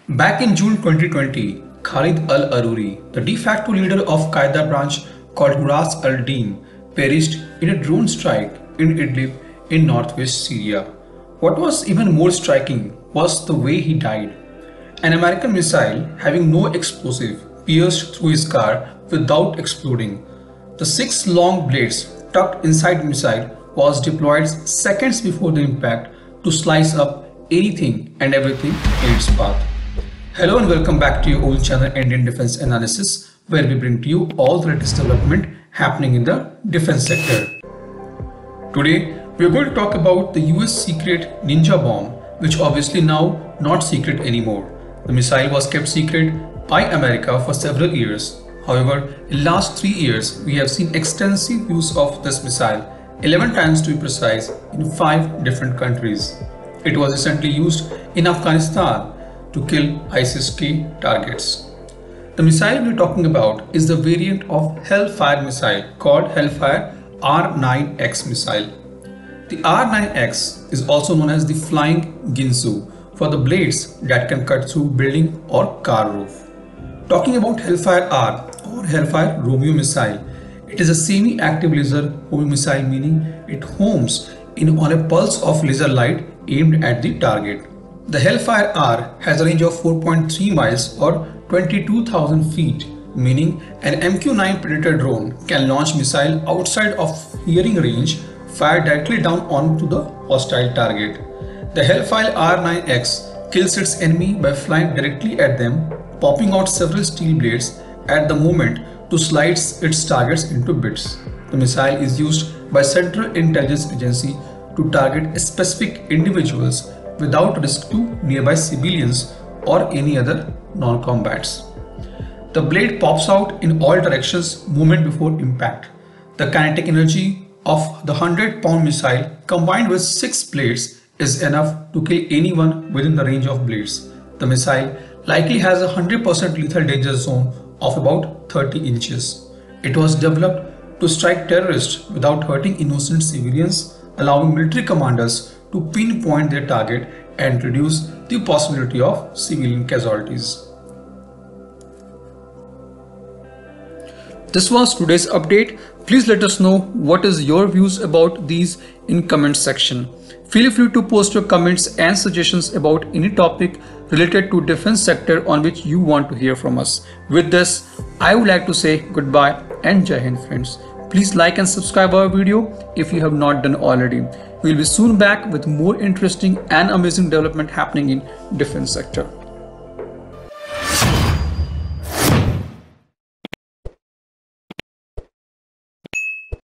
Back in June 2020, Khalid al-Aruri, the de facto leader of Qaeda branch called Ras al-Din, perished in a drone strike in Idlib in northwest Syria. What was even more striking was the way he died. An American missile having no explosive pierced through his car without exploding. The 6 long blades tucked inside the missile was deployed seconds before the impact to slice up anything and everything in its path. Hello and welcome back to your old channel Indian Defense Analysis, where we bring to you all the latest development happening in the defense sector. Today we are going to talk about the US secret Ninja bomb, which obviously now not secret anymore. The missile was kept secret by America for several years. However, in last 3 years we have seen extensive use of this missile, 11 times to be precise, in 5 different countries. It was recently used in Afghanistan to kill ISIS-K targets. The missile we're talking about is the variant of Hellfire missile called Hellfire R9X missile. The R9X is also known as the Flying Ginsu for the blades that can cut through building or car roof. Talking about Hellfire R or Hellfire Romeo missile, it is a semi-active laser homing missile, meaning it homes in on a pulse of laser light aimed at the target. The Hellfire R has a range of 4.3 miles or 22,000 feet, meaning an MQ-9 Predator drone can launch missile outside of hearing range, fire directly down onto the hostile target. The Hellfire R9X kills its enemy by flying directly at them, popping out several steel blades at the moment to slice its targets into bits. The missile is used by Central Intelligence Agency to target specific individuals without risk to nearby civilians or any other non-combats. The blade pops out in all directions moment before impact. The kinetic energy of the 100-pound missile combined with 6 blades is enough to kill anyone within the range of blades. The missile likely has a 100% lethal danger zone of about 30 inches. It was developed to strike terrorists without hurting innocent civilians, allowing military commanders to pinpoint their target and reduce the possibility of civilian casualties. This was today's update. Please let us know what is your views about these in comment section. Feel free to post your comments and suggestions about any topic related to defense sector on which you want to hear from us. With this, I would like to say goodbye and Jai Hind friends. Please like and subscribe our video if you have not done already. We will be soon back with more interesting and amazing development happening in defense sector.